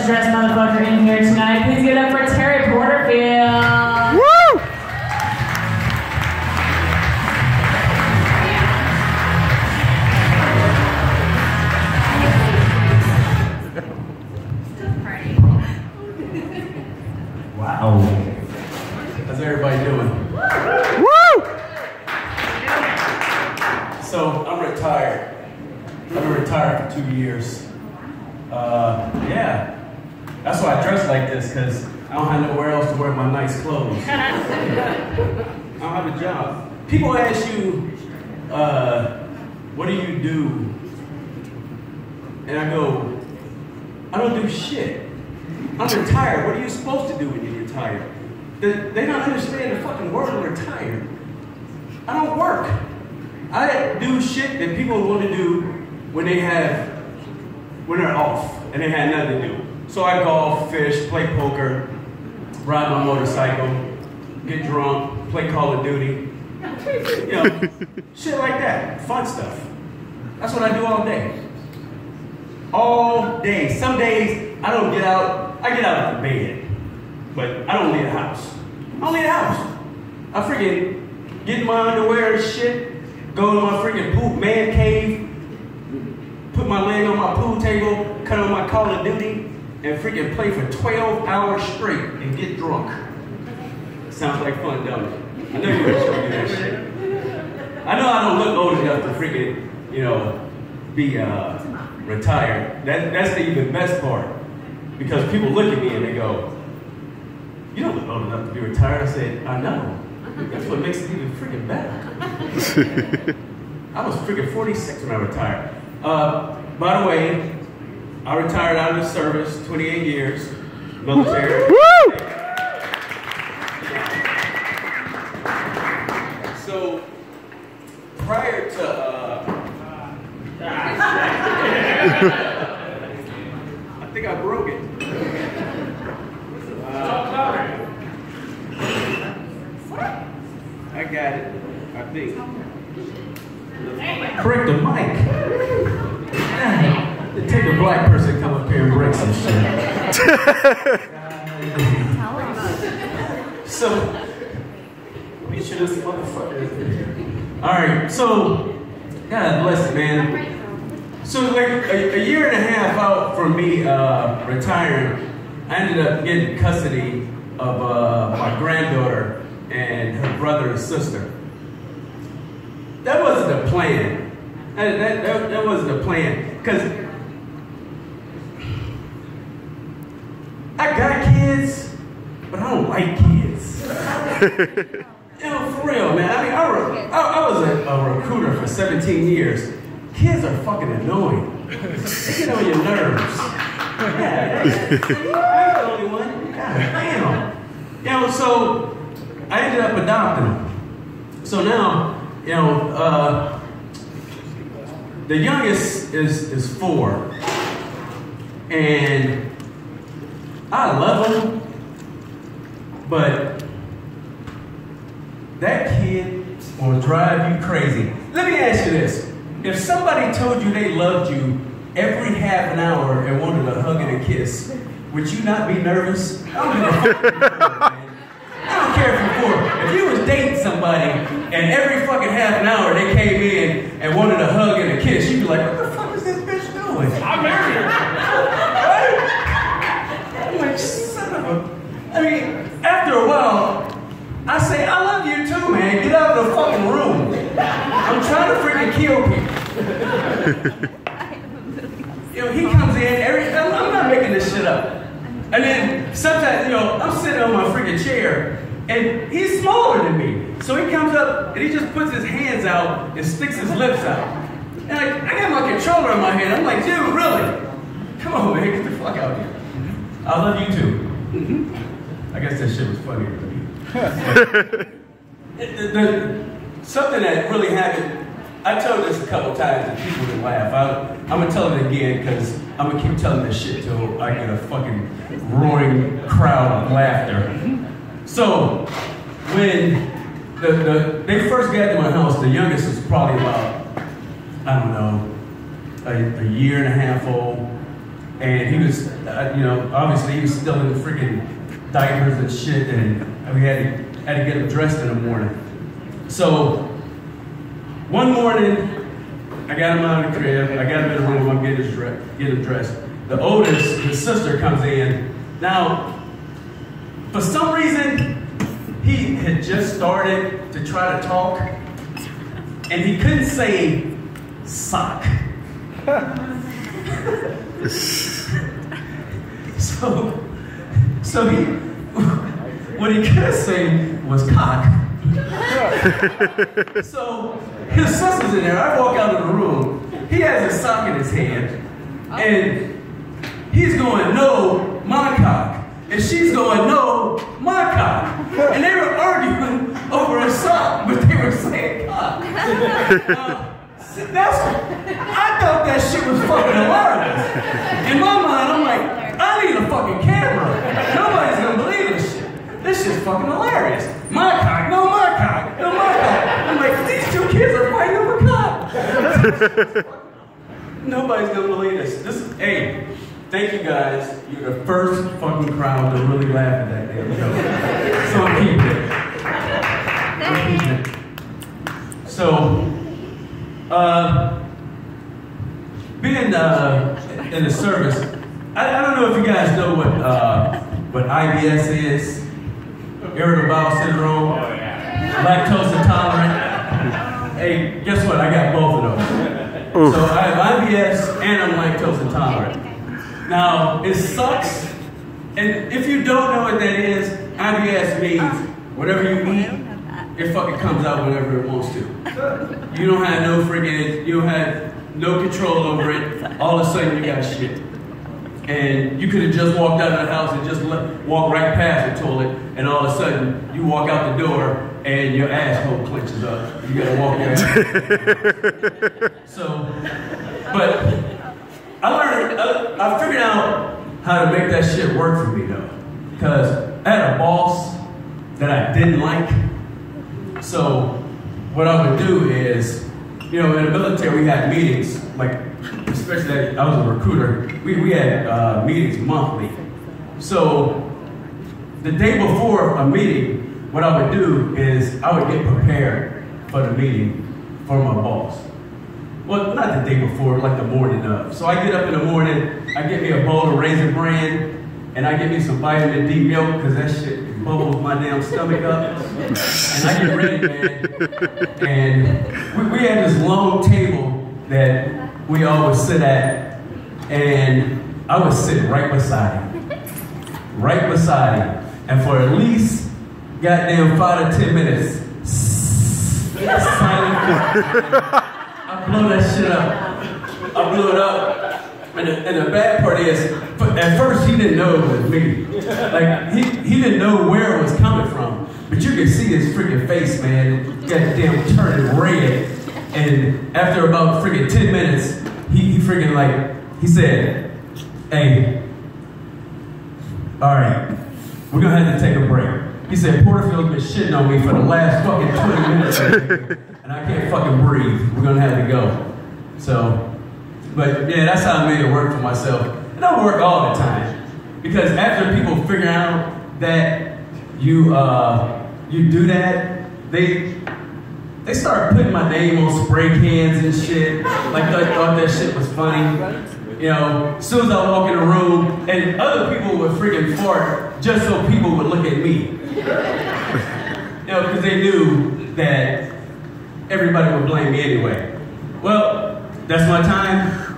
best dressed motherfucker in here tonight. Please give it up for Terry Porterfield. Woo! Wow. How's everybody doing? Woo! So, I'm retired. I've been retired for 2 years. Yeah. That's why I dress like this, because I don't have nowhere else to wear my nice clothes. I don't have a job. People ask you, what do you do? And I go, I don't do shit. I'm retired. What are you supposed to do when you're retired? They don't understand the fucking word retired. I don't work. I do shit that people want to do when they're off and they had nothing to do. So I golf, fish, play poker, ride my motorcycle, get drunk, play Call of Duty. You know, shit like that. Fun stuff. That's what I do all day. All day. Some days I don't get out. I get out of the bed, but I don't leave the house. I don't leave the house. I freaking get in my underwear and shit, go to my freaking poop man cave, put my leg on my pool table, cut on my Call of Duty, and freaking play for 12 hours straight and get drunk. Sounds like fun, don't it? I know you're gonna show me that shit. I know I don't look old enough to freaking, be retired. That's the even best part. Because people look at me and they go, you don't look old enough to be retired. I said, I know. That's what makes it even freaking better. I was freaking 46 when I retired. By the way, I retired out of the service, 28 years, military. Woo! So, prior to, I think I broke it. I got it, I think. Correct the mic. Take a black person, come up here and break some shit. So, we should have motherfuckers. Alright, so, God bless it, man. So, like a year and a half out from me retiring, I ended up getting custody of my granddaughter and her brother and sister. That wasn't the plan. That wasn't the plan. Because I got kids, but I don't like kids. For real, man. I mean, I was a recruiter for 17 years. Kids are fucking annoying. They get on your nerves. Yeah, I'm the only one. God damn. So I ended up adopting them. So now, the youngest is 4. And I love him, but that kid will drive you crazy. Let me ask you this. If somebody told you they loved you every half an hour and wanted a hug and a kiss, would you not be nervous? I don't give a fuck, man. I don't care if you're 4. If you was dating somebody and every fucking half an hour they came in and wanted a hug and a kiss, you'd be like, what the fuck is this bitch doing? I married her. Right? I'm like, son of a... I mean, after a while, I say, I love you too, man. Get out of the fucking room. I'm trying to freaking kill people. He comes in, I'm not making this shit up. And then sometimes, I'm sitting on my freaking chair, and he's smaller than me. So he comes up, and he just puts his hands out and sticks his lips out. And I got my controller in my hand. I'm like, dude, really? Come on, man, get the fuck out here. I love you too. I guess that shit was funnier than me. Something that really happened, I told this a couple times and people didn't laugh. I'm gonna tell it again because I'm gonna keep telling this shit till I get a fucking roaring crowd of laughter. So, when they first got to my house, the youngest was probably about, I don't know, a year and a half old. And he was, you know, obviously he was still in the freaking diapers and shit, and we had to get him dressed in the morning. So one morning, I got him out of the crib, I got him in the room, I'm getting him dressed. The oldest, his sister, comes in. Now, for some reason, he had just started to try to talk, and he couldn't say sock. So he, what he could say was cock. So his sister's in there. I walk out of the room. He has his sock in his hand, and he's going, "No, my cock." And she's going, "No, my cock." And they were arguing over a sock, but they were saying cock. I thought that shit was fucking hilarious. In my mind, I'm like, I need a fucking camera. Nobody's gonna believe this shit. This shit's fucking hilarious. My cock, no, my cock, no, my cock. I'm like, these two kids are fighting over cock. Nobody's gonna believe this. Hey, thank you guys. You're the first fucking crowd to really laugh at that damn joke. So I'm keeping it. So, being in the service, I don't know if you guys know what IBS is, irritable bowel syndrome, lactose intolerant. Hey, guess what? I got both of those. So I have IBS and I'm lactose intolerant. Now, it sucks, and if you don't know what that is, IBS means whatever you eat, it fucking comes out whenever it wants to. You don't have no friggin', you don't have no control over it. All of a sudden you got shit. And you could have just walked out of the house and just walked right past the toilet, and all of a sudden you walk out the door and your asshole clenches up. You gotta walk your ass. So, but I figured out how to make that shit work for me though. Because I had a boss that I didn't like. So what I would do is, you know, in the military we had meetings, like, especially that I was a recruiter, we had meetings monthly. So the day before a meeting, what I would do is I would get prepared for the meeting for my boss. Well, not the day before, like the morning of. So I get up in the morning, I get me a bowl of Raisin Bran, and I get me some vitamin D milk, because that shit bubbles my damn stomach up. And I get ready, man. And we had this long table that we always sit at, and I would sit right beside him. Right beside him. And for at least goddamn 5 to 10 minutes, silent. I blow that shit up. I blew it up. And the bad part is, at first he didn't know it was me. Like, he didn't know where it was coming from. But you could see his freaking face, man. Goddamn turning red. And after about freaking 10 minutes, he freaking like, he said, "Hey, all right, we're gonna have to take a break." He said, "Porterfield's been shitting on me for the last fucking 20 minutes, and I can't fucking breathe. We're gonna have to go." So, but yeah, that's how I made it work for myself. It don't work all the time, because after people figure out that you do that, they start putting my name on spray cans and shit. Like they thought that shit was funny. You know, as soon as I walk in the room, and other people would freaking fart just so people would look at me. You know, because they knew that everybody would blame me anyway. Well, that's my time.